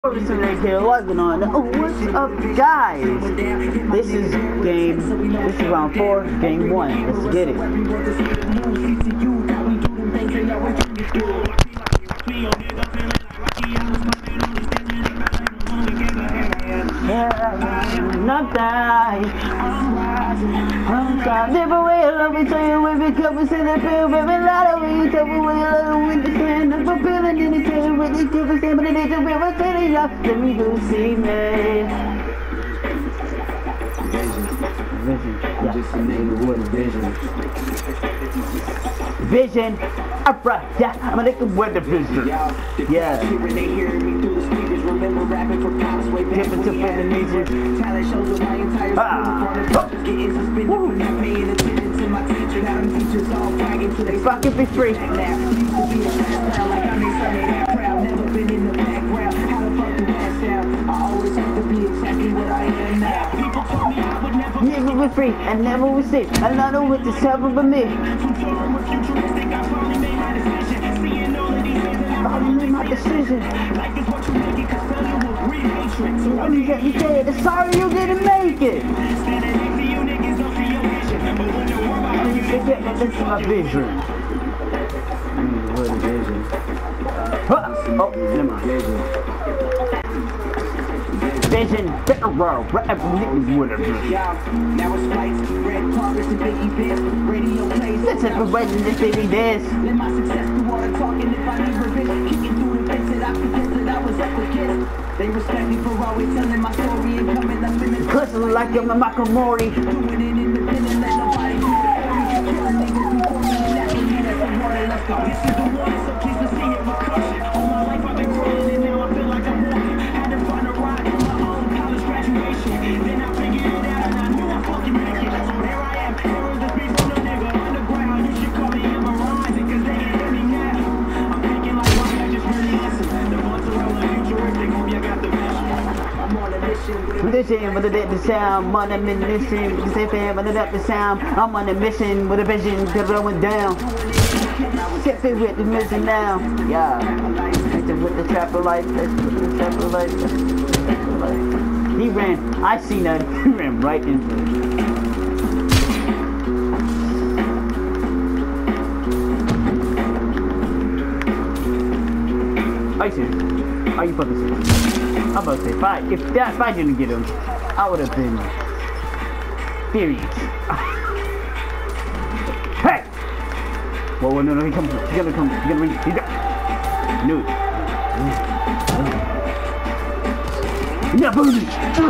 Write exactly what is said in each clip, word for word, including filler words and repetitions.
What's on? Oh, what's up, guys? This is game. This is round four, game one. Let's get it. Yeah, not die. I'm sorry. Never will. Let me tell you, if it comes in the field, baby, lot of we cover with a little with the sand, and fulfilling in the tail with the cover, but it is a river city. Let me go see me. Vision. Yeah. Just a nigga with a vision. Vision. Alright, yeah, I'm a nigga with a vision. Yeah. They hear me through the speakers. Remember rapping for cops way back when we had music. Talent shows of my entire school. Getting suspended for not paying attention to my teacher. Now them teachers all bragging till they fucking be free. Used to be a rap crowd like I made Sunday that proud. Never been in the background. How the fuck do that sound? I always have to be exactly what I am now. People told me I would never never be free and never receive. I know what this happened for me. I made my decision. Like this what you make it, cause failure will breed matrix. So when you get me dead, sorry you didn't make it. Standing next to you niggas don't see your vision. But when the world out you forget that this is my vision. Mm, what a vision. Huh. Oh, never mind. Vision, better world, whatever niggas would have been. Now it's flights, red carpets and big events, radio plays. Let's separate this baby this. Let my success do all the talking if I need revenge. Kicking through the fence that I pretend that I was up against. They respect me for always telling my story and coming up in the cussing like I'm a Michael Mori. Doing it independent, let nobody do it for me. Killing niggas before me, and that's for me, that's the warning. Let's go. This is the warning, so please let's see it recursion. All my life I've been crawling and now I feel like I'm walking. Had to find a ride for my own college graduation. Then I figured it out and I knew I fucking make it. So there I am, here is the beast from the nigga underground. You should call me Emma Rising, cause they can hear me now. I'm thinking like, why I just really listen. The ones around the futuristic, hope you got the vision. I'm on a mission with a vision, with a the sound. I'm on a mission, with the safe hand, with the sound. I'm on a mission with a vision, cause I went down. Sit it with the mission now. Yeah. With the trapper life, let's put the trapper life, let's put the trapper life. He ran, I seen that, he ran right into it. Are you serious? Are you fucking serious? I'm about to say, if I, if, that, if I didn't get him, I would have been furious. Hey! Whoa, whoa, no, no, he comes, he's gonna come, he's gonna reach, he's gonna, knew it. Yeah, booty!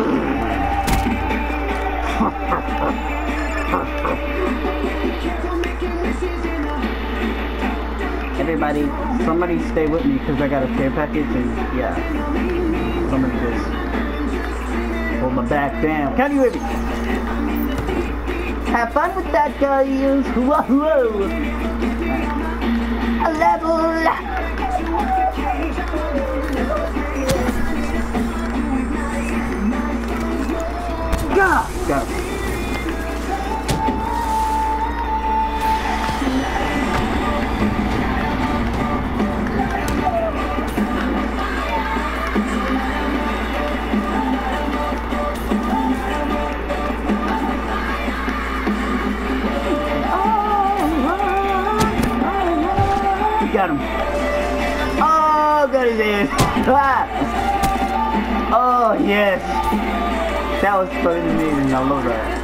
Everybody, somebody stay with me because I got a care package and yeah. Somebody just hold my back down. Can you hear me? Have fun with that, guys! Whoa, whoa! A level! God! Got it. Got him. Oh, got his ass. Ah. Oh, yes. That was fucking amazing. I love that.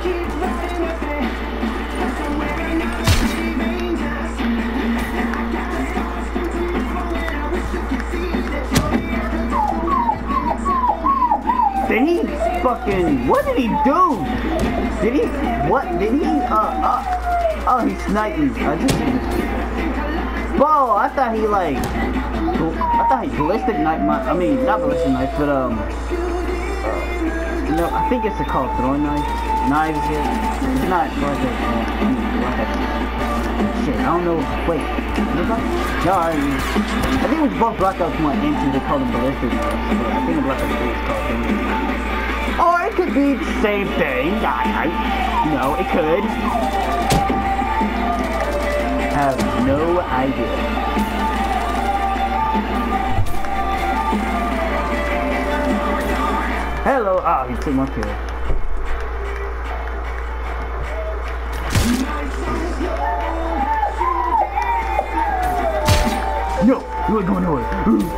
Did he fucking, what did he do? Did he, what, did he, uh, uh, oh, he sniped me. I just, whoa, I thought he like, I thought he ballistic knife my, I mean, not ballistic knife, but um, uh, no, I think it's a called throwing knife, knives here. It's not like a, like a, shit, I don't know, wait, no, I, I think it was both Black Ops one and two, they called them ballistic knives, but I think Black Ops three is called throwing knives. Or it could be the same thing, I, I, no, it could. Have no idea. Ah, oh, he took my kill. No, you ain't going nowhere.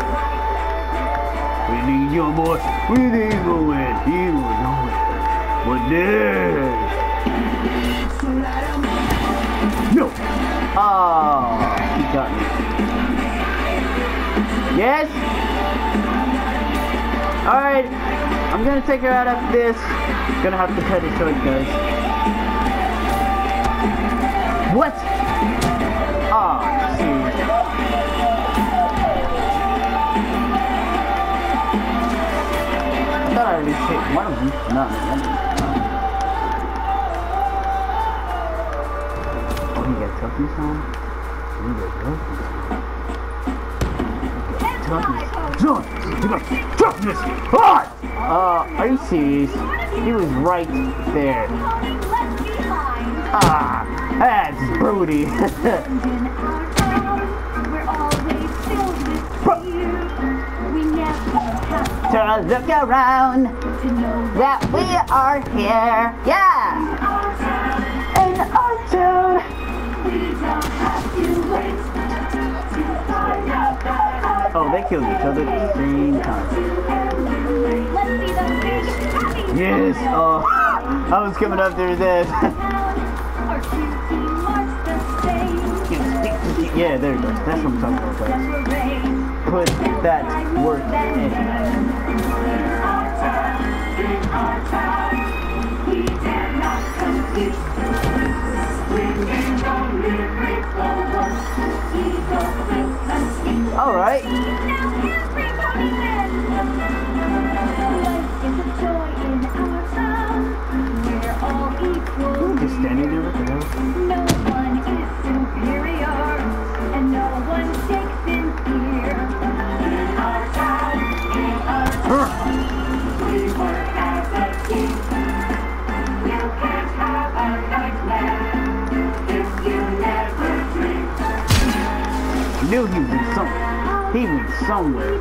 We need your boy. We need him going. He will know it. But this. No. Oh, he got me. Yes. All right. I'm gonna take her out after this. Gonna have to cut it short, guys. What? Ah, oh, see. I thought I already hit one of them. No, no, no. Oh, he got toughness on? He got toughness. Toughness. John! He got toughness! Hard! Uh, are you serious? He was right there. Ah, that's Brody. To look around that we are here, yeah. In our town, we don't have to wait. Oh, they killed each other at the same time. Yes. Oh, I was coming up there then. Yeah, there it goes. That's what I'm talking about, guys. Put that work in. All right. Just standing there with the hell. No one is superior, and no one takes in fear. In our town, in our town, we work as a team. You can't have a nightmare if you never dream. Knew he was somewhere. He was somewhere.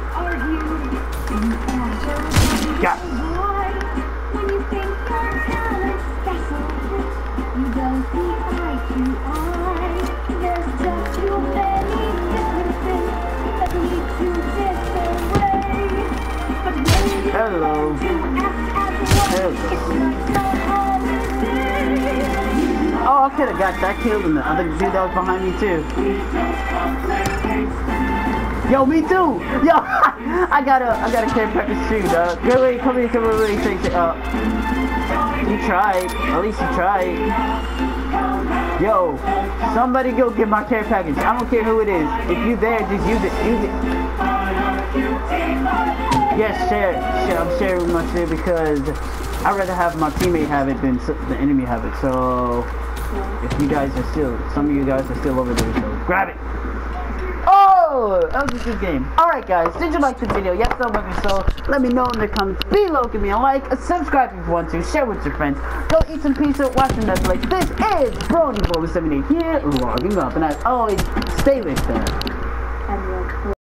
Got it. When you think your talent's special, you don't see eye to eye. There's just too many differences that lead to disarray. But when you Hello. to act as one, Hello. It's like a holiday. Oh, I could have got that killed and the other dude that was behind me too. Yo, me too! Yo, I got a, I got a care package too, dog. Go away, come here, come here, wait, wait, wait, uh, you tried, at least you tried. Yo, somebody go get my care package. I don't care who it is. If you there, just use it, use it. Yes, share, share. I'm sharing with my share because I'd rather have my teammate have it than the enemy have it. So, if you guys are still, some of you guys are still over there, so grab it. Oh, that was a good game. Alright guys, did you like the video? Yes, so much so. Let me know in the comments below. Give me a like, a subscribe if you want to, share with your friends. Go eat some pizza, watch some Netflix. This is Brony Bowler seventy-eight here, logging up. And as always, stay lit there.